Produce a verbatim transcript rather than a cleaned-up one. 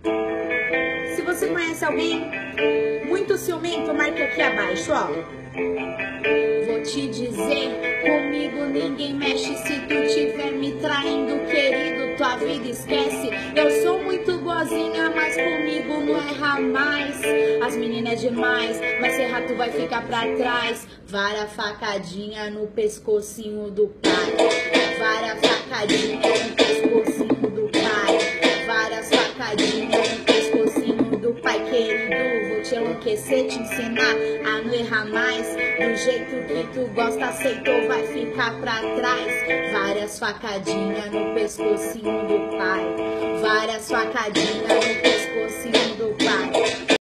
Se você conhece alguém muito ciumento, marque aqui abaixo, ó. Vou te dizer, comigo ninguém mexe. Se tu tiver me traindo, querido, tua vida esquece. Eu sou muito boazinha, mas comigo não erra mais. As meninas é demais, mas ser rato vai ficar pra trás. Vara facadinha no pescocinho do pai. Vara facadinha no pescocinho do pai. Várias facadinhas no pescocinho do pai, querido. Vou te enlouquecer, te ensinar a não errar mais. Do jeito que tu gosta, aceitou, vai ficar pra trás. Várias facadinhas no pescocinho do pai. Várias facadinhas no pescocinho do pai.